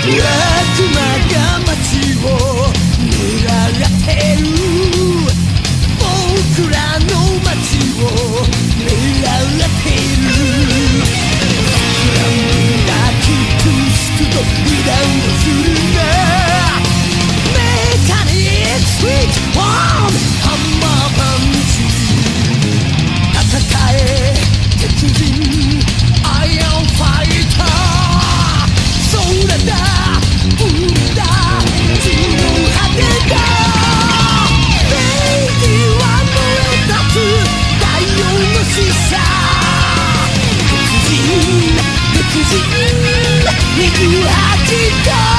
悪魔が街を狙ってる僕らの街を狙ってる膨らんだ傷つくとリラウンドするんだメカニックスイッチオンハンマーパンチ戦え鉄人アイアンファイターそれだ無理だ地の果てだ正義は燃え立つ太陽の使者鉄人28度